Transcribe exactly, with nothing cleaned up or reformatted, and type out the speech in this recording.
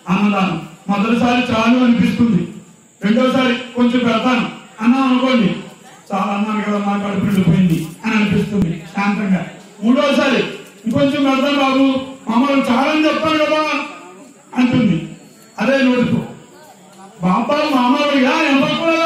అన్నదానం. మొదటిసారి చాలు అనిపిస్తుంది, రెండోసారి కొంచెం పెడతాను అన్నాం అనుకోండి, చాలా అన్నాను కదా మా కడుపు నిండిపోయింది అని అనిపిస్తుంది శాంతంగా. మూడోసారి ఇంకొంచెం పెడతాను బాబు, మమ్మల్ని చాలని చెప్తాను కదా అంటుంది. అదే నోటితో బాబా మామూలుగా ఎంత కూడా